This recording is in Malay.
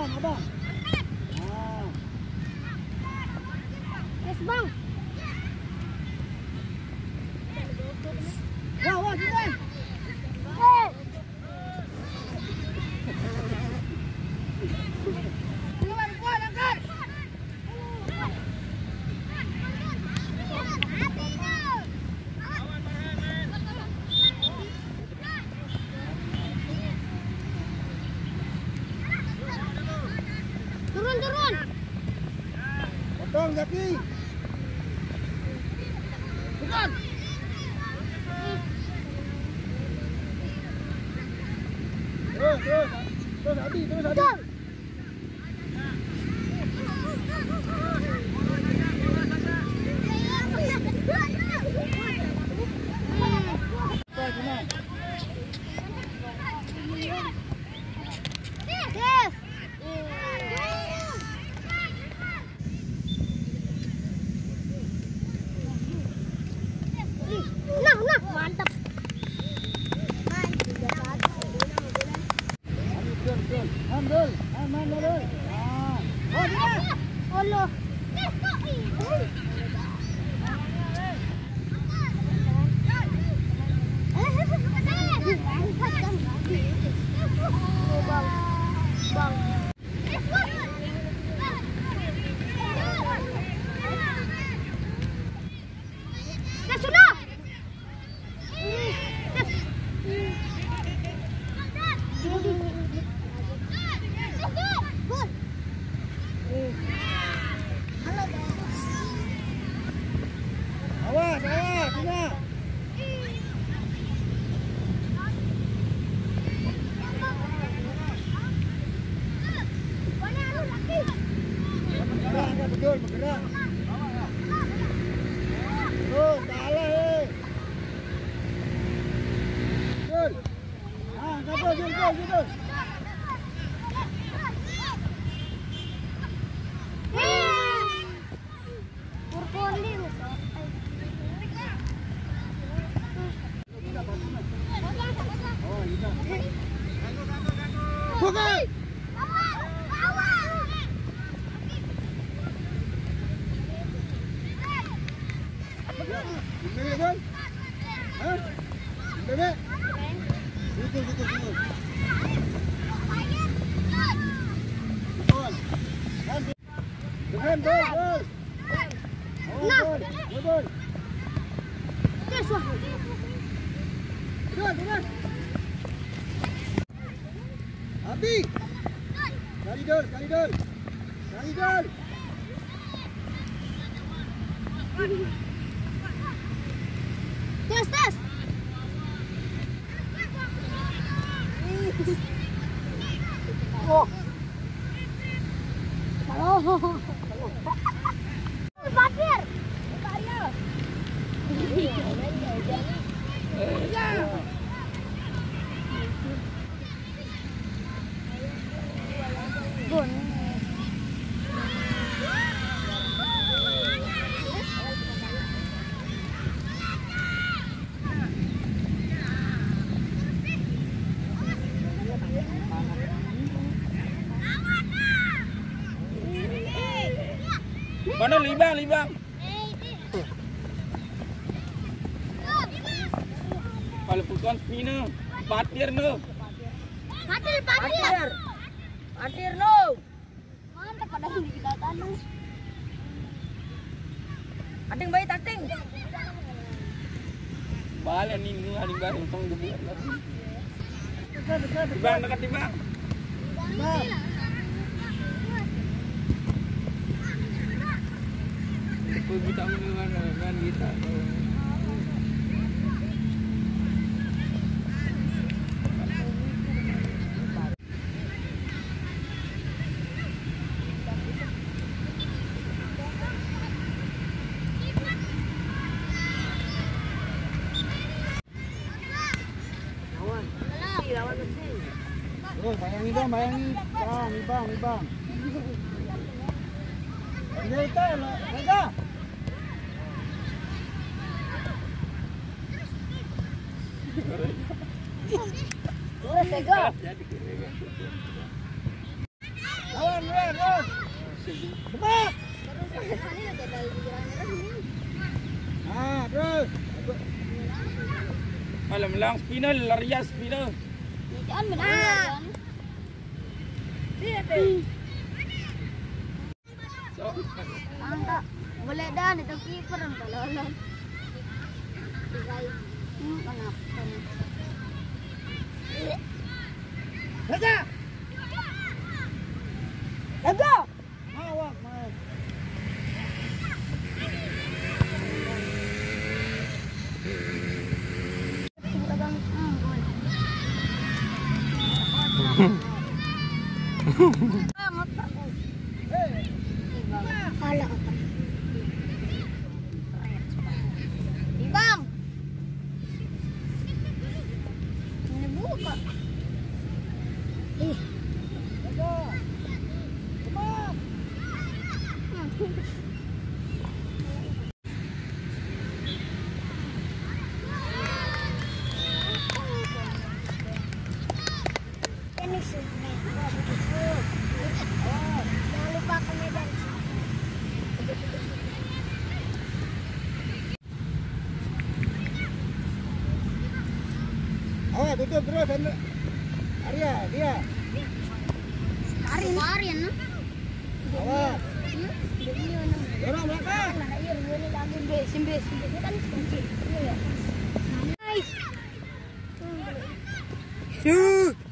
abang. Yes, bang. Wah, Jiran. Kuat, angkat. Turun. Potong kaki. Bukan. Terus Abi. Yes. Nah, mantap. Ambil. Aman. Oh, dia. Allah. Bang. Dah sudah. Awas, Tina. Bergerak. Oh, salah. Jul. Kabel, Jul. Bukan. Bebek. Hah? Bebek. Betul. Bukan, gol. Gol. Yes, wah. Turun. Abi. Kali dol. Tes. Oh. Bakir. Bon. Mana libang? Kalau bukan pina, patir no. Patir no. Mantap pada hindi kita tanong. Ating bayi tating. Bala ni hari baru tong debu. Tibang dekat tibang. Kita mendengar kita. Oh, bayangin dong, Bang. Ini itu, Raga. Boleh tega. Tebak. Terus ini ada dari pikirannya ini. Nah, terus. Alam lang spinner, larias spinner. Jangan benar. Lihat deh. So, Angka boleh dah itu kiper ang talolon. Igay. Kenapa? Raja. Lago. Mawak, mawak. Ala apa? Ibang. Ini buka. Raja. Tebak. Ini sih. Jangan lupa ke medan. Awas, tutup terus. Arya, dia. Kemarin, no? Awas. Dorong belakang. Nice. Shoot.